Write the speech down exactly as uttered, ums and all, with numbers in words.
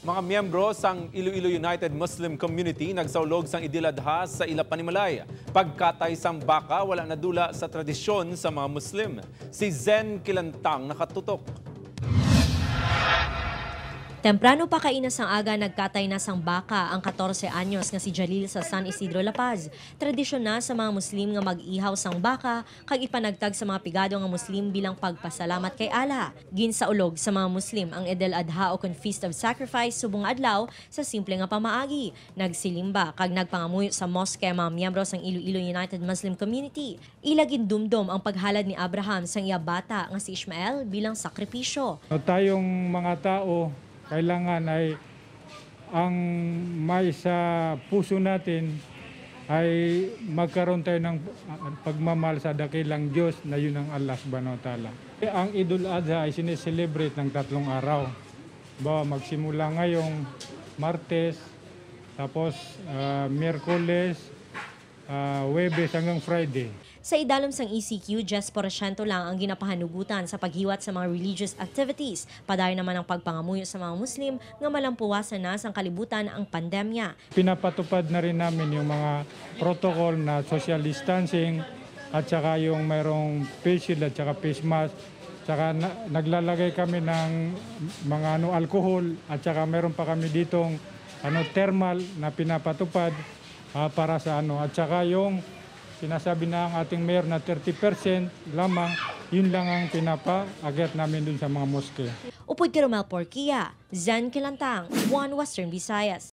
Mga miyembro sang Iloilo United Muslim Community nagsaulog sang Idil Adha sa ila Panimalay. Pagkatay sang baka wala nadula sa tradisyon sa mga Muslim. Si Zen Kilantang nakatutok. Temprano pa kainas ang aga nagkatay na sang baka ang fourteen anyos nga si Jalil sa San Isidro La Paz. Tradisyon na sa mga Muslim nga mag-ihaw sang baka kag ipanagtag sa mga pigado nga Muslim bilang pagpasalamat kay Allah. Ginsaulog sa mga Muslim ang Idil Adha o kon Feast of Sacrifice subong adlaw sa simple nga pamaagi. Nagsilimba kag nagpangamuyo sa mosque mga miyembro sang Iloilo United Muslim Community. Ilagin dumdom ang paghalad ni Abraham sang iya bata nga si Ishmael bilang sakripisyo. Tayong mga tao kailangan ay ang may sa puso natin ay magkaroon tayo ng pagmamahal sa dakilang Diyos na yun ang Allah subhanahu wa ta'ala. Ang Idul Adha ay sineselebrate ng tatlong araw. Bawa magsimula ngayong Martes, tapos uh, Miyerkules, uh, Huwebes hanggang Friday. Sa idalom sang E C Q, ten porsyento lang ang ginapahanugutan sa paghiwat sa mga religious activities. Padayon naman ang pagpangamuyo sa mga Muslim nga malampuwasan na sang kalibutan ang pandemya. Pinapatupad na rin namin yung mga protocol na social distancing at saka yung mayroong face shield at saka face mask. Saka na, naglalagay kami ng mga ano, alcohol at saka meron pa kami ditong ano, thermal na pinapatupad uh, para sa ano. At saka yung sinasabi na ang ating mayor na thirty percent lamang, yun lang ang pinapa-agyat namin dun sa mga moske. Upod kay Romel Porquia, Zen Kilantang, One Western Visayas.